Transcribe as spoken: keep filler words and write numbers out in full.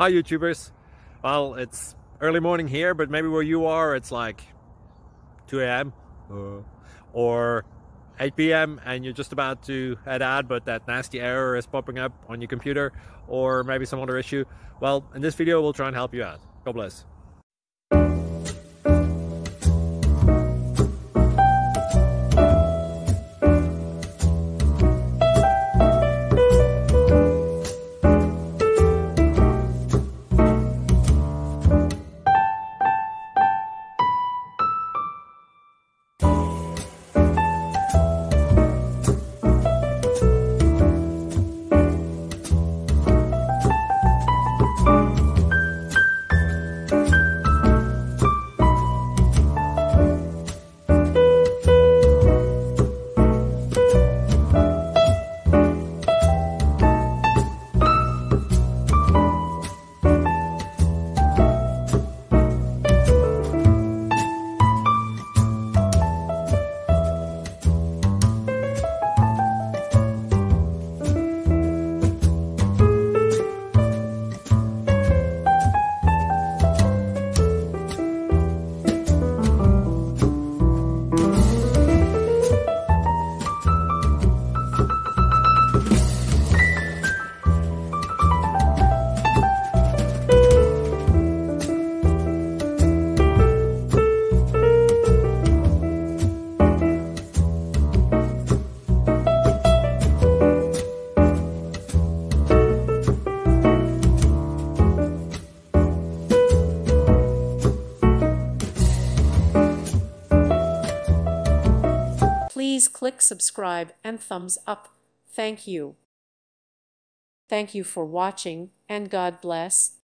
Hi YouTubers. Well, it's early morning here, but maybe where you are it's like two A M uh, or eight P M and you're just about to head out, but that nasty error is popping up on your computer, or maybe some other issue. Well, in this video we'll try and help you out. God bless. Please click subscribe and thumbs up. Thank you. Thank you for watching, and God bless.